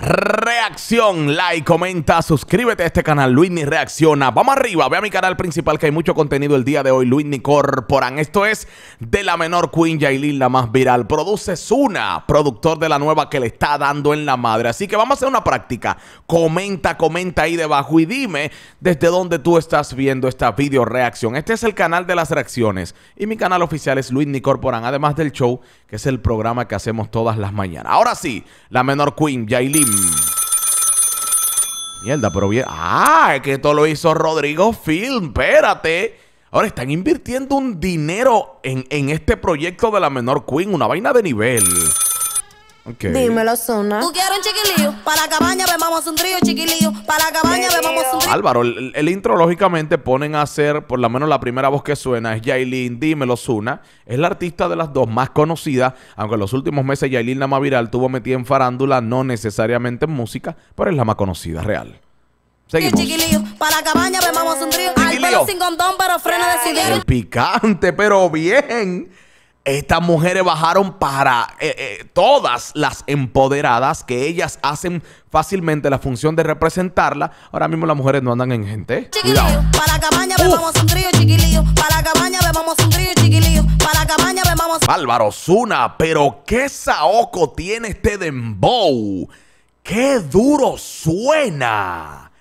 Reacción, like, comenta, suscríbete a este canal, Luismi Reacciona. Vamos arriba, ve a mi canal principal que hay mucho contenido el día de hoy, Luismi Corporan. Esto es de la menor queen, Yailin, la más viral. Produce Zuna, productor de la nueva que le está dando en la madre. Así que vamos a hacer una práctica. Comenta ahí debajo y dime desde dónde tú estás viendo esta video reacción. Este es el canal de las reacciones y mi canal oficial es Luismi Corporan, además del show, que es el programa que hacemos todas las mañanas. Ahora sí, la menor queen, Yailin. Mierda, pero bien. Ah, es que esto lo hizo Rodrigo Film. Espérate. Ahora están invirtiendo un dinero en este proyecto de la menor queen. Una vaina de nivel. Okay. Dímelo, Zuna. Tú quieres un chiquilío, para la cabaña bebamos un trío, chiquilío, para la cabaña bebamos un trío. Álvaro, el intro lógicamente ponen a hacer, por lo menos la primera voz que suena es Yailin, Dímelo, Zuna. Es la artista de las dos más conocida, aunque en los últimos meses Yailin, la más viral, tuvo metida en farándula, no necesariamente en música, pero es la más conocida, real. Seguimos. Chiquilío, para la cabaña bebamos un trío. Al pelo sin condón, pero freno decidieron. El picante, pero bien. Estas mujeres bajaron para todas las empoderadas, que ellas hacen fácilmente la función de representarla. Ahora mismo las mujeres no andan en gente. Chiquilío, para la cabaña bebamos un trío, chiquilío. Para la cabaña bebamos un trío, chiquilío. Para la cabaña bebamos. Álvaro, Zuna, pero qué saoco tiene este dembow. Qué duro suena.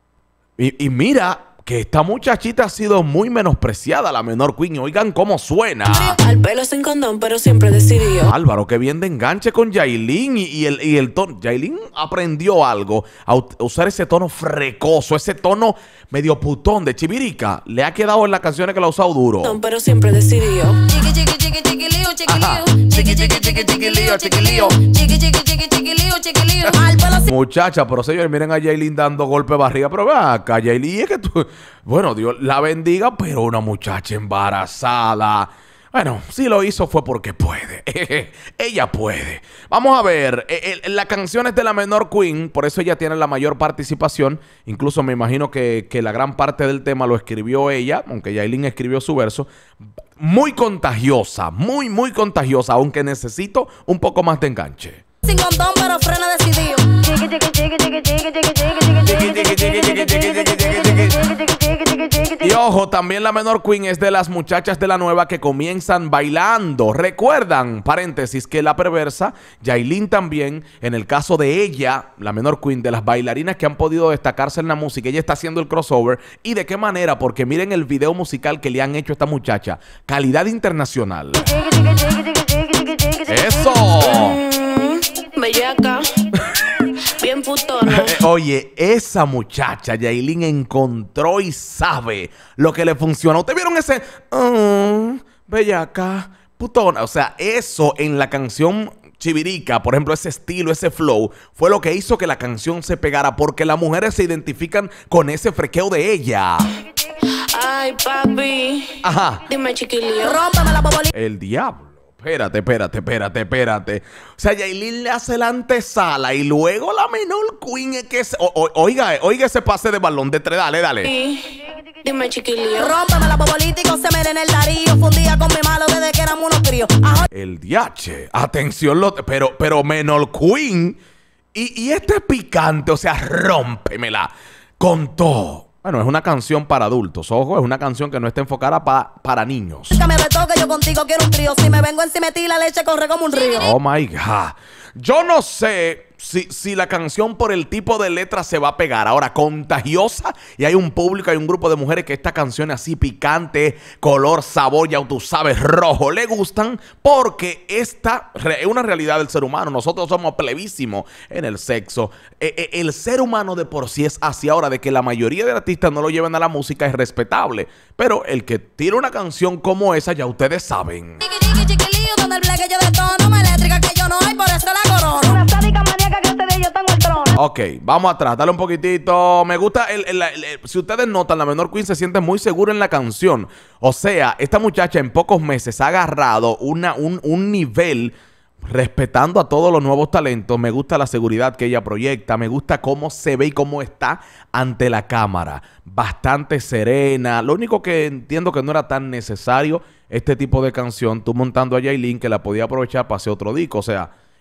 Y mira que esta muchachita ha sido muy menospreciada, la menor queen. Oigan cómo suena. Al pelo sin condón, pero siempre decidió. Álvaro, que bien de enganche con Yailin y el tono. Yailin aprendió algo, a usar ese tono frecoso, ese tono medio putón de chivirica. Le ha quedado en las canciones que la ha usado duro. Pero siempre decidió. Chiqui, chiqui, chiqui, chiquilío, chiquilío. Chiqui, chiqui, chiqui, chiquilío, chiquilío. Chiqui, chiqui, chiqui, chiquilío, chiquilío. Al pelo sin. Muchacha, pero señores, miren a Yailin dando golpe de barriga. Pero ve acá, Yailin, es que tú... Bueno, Dios la bendiga, pero una muchacha embarazada. Bueno, si lo hizo fue porque puede. Ella puede. Vamos a ver, la canción es de la menor queen, por eso ella tiene la mayor participación. Incluso me imagino que la gran parte del tema lo escribió ella, aunque Yailin escribió su verso. Muy contagiosa, muy contagiosa, aunque necesito un poco más de enganche. Sin condón, pero freno decidido. Chiqui, chiqui, chiqui, chiqui, chiqui, chiqui, Y ojo, también la menor queen es de las muchachas de la nueva que comienzan bailando. Recuerdan, paréntesis, que la perversa, Yailin también, en el caso de ella, la menor queen, de las bailarinas que han podido destacarse en la música, ella está haciendo el crossover. ¿Y de qué manera? Porque miren el video musical que le han hecho a esta muchacha. Calidad internacional. ¡Eso! Bellaca. Bien putona. Oye, esa muchacha, Yailin, encontró y sabe lo que le funciona. ¿Ustedes vieron ese? Bellaca, putona. O sea, eso en la canción chivirica, por ejemplo, ese estilo, ese flow, fue lo que hizo que la canción se pegara, porque las mujeres se identifican con ese frequeo de ella. Ay, papi. Ajá. Dime, chiquilío. rómpeme la bobolita. El diablo. Espérate. O sea, Yailin le hace la antesala y luego la menor queen es que... Oiga ese pase de balón de tres, dale. Dime, chiquilío. Rómpeme la bobolita y cósemela en el darío. Fundía con mi malo desde que éramos unos críos. El diache. Atención, pero menor queen. Y este picante, o sea, rómpemela con todo. Bueno, es una canción para adultos, ojo, es una canción que no está enfocada para niños. Que me retoque, yo contigo quiero un trío. Si me vengo encima de ti, la leche corre como un río. Oh my God. Yo no sé si la canción por el tipo de letra se va a pegar. Ahora, contagiosa. Y hay un público, hay un grupo de mujeres que esta canción así picante, color, sabor, ya tú sabes, rojo, le gustan. Porque esta es una realidad del ser humano. Nosotros somos plebísimos en el sexo. El ser humano de por sí es así. Ahora, de que la mayoría de artistas no lo lleven a la música es respetable. Pero el que tira una canción como esa, ya ustedes saben. Chiquilío, donde el bleque yo de tono, me eléctrica que yo no hay, por eso la corona. Una sádica maníaca que ustedes y yo tengo el trono. Ok, vamos atrás, dale un poquitito. Me gusta, si ustedes notan, la menor queen se siente muy segura en la canción. O sea, esta muchacha en pocos meses ha agarrado un nivel respetando a todos los nuevos talentos. Me gusta la seguridad que ella proyecta. Me gusta cómo se ve y cómo está ante la cámara. Bastante serena. Lo único que entiendo que no era tan necesario este tipo de canción, tú montando a Yailin, que la podía aprovechar para hacer otro disco. O sea,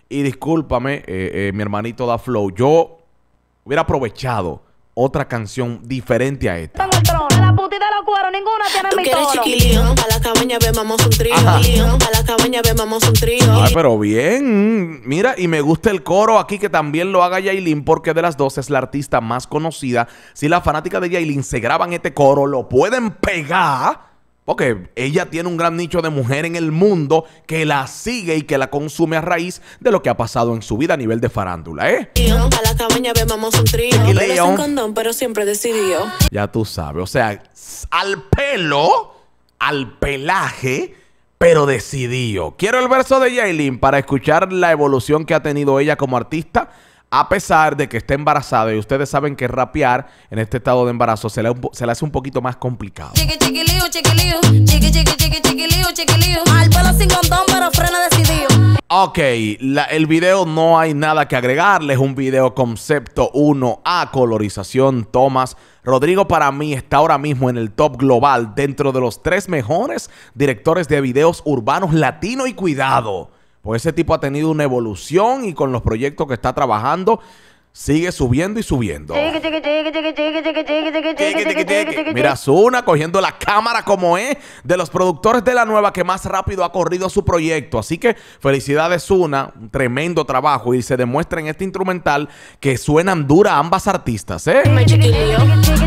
Y discúlpame, mi hermanito Da Flow, yo hubiera aprovechado otra canción diferente a esta. En el trono. De la putita de los cueros, ninguna tiene Tú mi quieres tono. chiquilío, a la cabaña bebamos un trío. Ajá. A la cabaña bebamos un trío. Ay, pero bien. Mira, y me gusta el coro aquí que también lo haga Yailin, porque de las dos es la artista más conocida. Si las fanáticas de Yailin se graban este coro, lo pueden pegar. Porque ella tiene un gran nicho de mujer en el mundo que la sigue y que la consume a raíz de lo que ha pasado en su vida a nivel de farándula, ¿eh? A la cabaña bebamos un trío. Chiquilío. Bebes un condón, pero siempre decidió. Ya tú sabes, o sea, al pelo, al pelaje, pero decidido. Quiero el verso de Yailin para escuchar la evolución que ha tenido ella como artista, a pesar de que está embarazada. Y ustedes saben que rapear en este estado de embarazo se le hace un poquito más complicado. Chiqui, chiquilío, chiquilío. Chiqui, chiqui, chiqui, chiquilío, chiquilío. Al pelo sin condón, pero frena decidido. Ok, el video no hay nada que agregarle. Es un video concepto 1A, colorización, tomas. Rodrigo para mí está ahora mismo en el top global dentro de los 3 mejores directores de videos urbanos latino y cuidado. Pues ese tipo ha tenido una evolución y con los proyectos que está trabajando sigue subiendo y subiendo. Chiqui, chiqui, chiqui, chiqui, chiqui, chiqui, chiqui, chiqui, chiqui, chiqui, chiqui. Mira, Zuna cogiendo la cámara como es, de los productores de La Nueva que más rápido ha corrido su proyecto. Así que felicidades, Zuna, un tremendo trabajo y se demuestra en este instrumental que suenan dura ambas artistas, ¿eh? Dime chiquilío.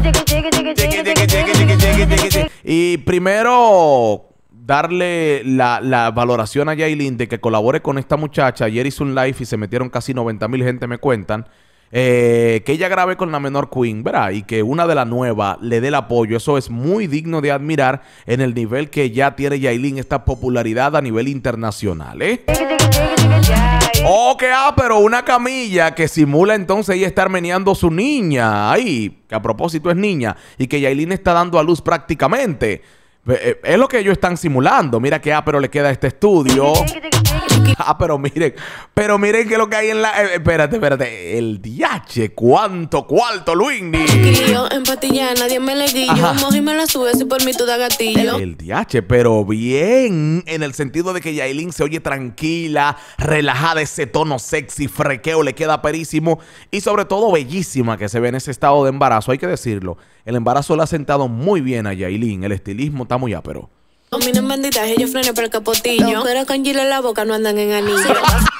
Y primero darle la valoración a Yailin de que colabore con esta muchacha. Ayer hizo un live y se metieron casi 90,000 gente, me cuentan. Que ella grabe con La Menor Queen, ¿verdad? Y que una de La Nueva le dé el apoyo. Eso es muy digno de admirar en el nivel que ya tiene Yailin, esta popularidad a nivel internacional, ¿eh? Pero una camilla que simula entonces ella estar meneando su niña. Ay, que a propósito es niña. Y que Yailin está dando a luz prácticamente. Es lo que ellos están simulando. Mira que pero le queda a este estudio. Pero miren que lo que hay en la... espérate. El DH. ¿Cuánto cuarto, Luini? Chiquilío, en patilla nadie me le guillo. Ajá. Moji me la sube si por mí tú da gatillo. El DH, pero bien, en el sentido de que Yailin se oye tranquila, relajada, ese tono sexy, frequeo, le queda perísimo y sobre todo bellísima que se ve en ese estado de embarazo, hay que decirlo. El embarazo le ha sentado muy bien a Yailin, el estilismo está muy ápero. Miren banditas, ellos frenan por el capotillo. Pero con Gila en la boca no andan en anillo.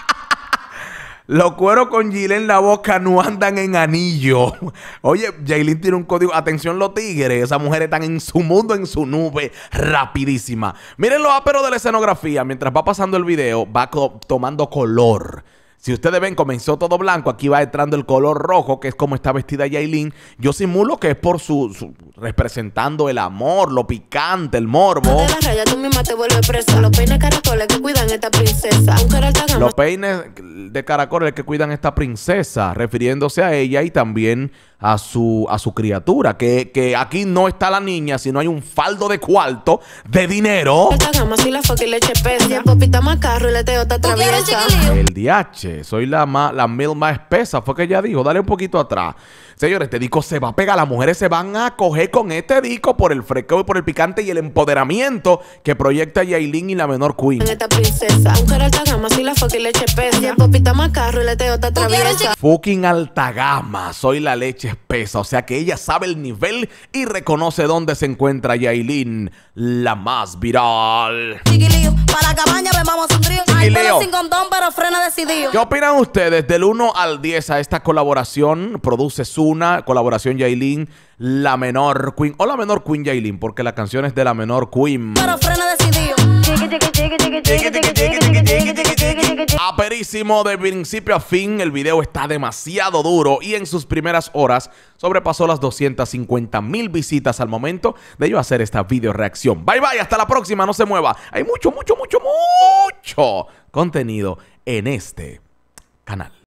Los cueros con Gila en la boca no andan en anillo. Oye, Yailin tiene un código. Atención los tigres. Esas mujeres están en su mundo, en su nube, rapidísima. Miren lo ápero de la escenografía. Mientras va pasando el video, va tomando color. Si ustedes ven, comenzó todo blanco. Aquí va entrando el color rojo, que es como está vestida Yailin. Yo simulo que es por su representando el amor, lo picante, el morbo. De la raya tú misma te vuelves presa. Los peines caracoles que cuidan esta princesa. Aunque era alta gama. Los peines de caracoles que cuidan a esta princesa, refiriéndose a ella y también a su criatura. Que aquí no está la niña, sino hay un faldo de cuarto, de dinero. Alta gama si la foca y leche pesa. Y el popita más carro y la teota ¿Tú quieres, atraviesa. chiquilío? El DH, soy la mil más espesa. Fue que ella dijo, dale un poquito atrás. Señores, este disco se va a pegar. Las mujeres se van a coger con este disco por el fresco y por el picante y el empoderamiento que proyecta Yailin y La Menor Queen. Esta princesa. Aunque era alta gama si la foca y leche pesa. Y el popita más carro y la teota atraviesa. Fucking alta gama, soy la leche espesa. O sea que ella sabe el nivel y reconoce dónde se encuentra Yailin, la más viral. Chiquilío, para la cabaña bebamos un trío. Al Chiquilío. pelo sin condón, pero frena decidido. ¿Qué opinan ustedes del 1 al 10 a esta colaboración? Produce Zuna, colaboración Yailin, La Menor Queen. O La Menor Queen Yailin, porque la canción es de La Menor Queen. Pero frena decidido. Aperísimo de principio a fin. El video está demasiado duro y en sus primeras horas sobrepasó las 250,000 visitas al momento de yo hacer esta video reacción. Bye bye, hasta la próxima, no se mueva. Hay mucho contenido en este canal.